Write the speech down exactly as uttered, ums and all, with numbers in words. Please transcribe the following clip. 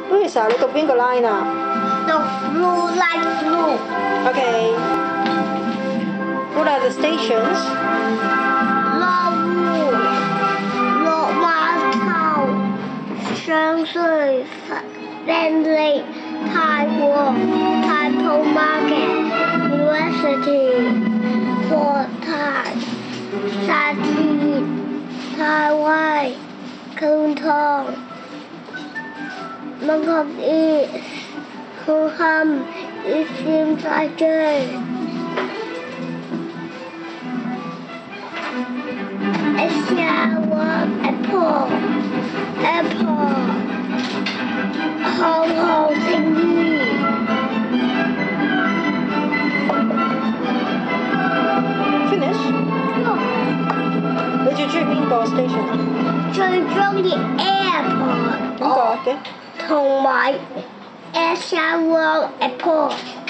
Louisa，你讀邊個 line 啊？ 讀 blue like blue。 Okay. What are the stations? 落戶、落碼頭、上水、靚利、泰國、太普 market、University、國泰、沙田、太威、觀塘、麥樂伊、紅磡、以尖沙咀。Asia Apple Apple Hong Kong 青衣 Finish？ 你最中意邊個 station 啊？ 最中意 Airport 點解嘅？ 同埋 Asia World Apple。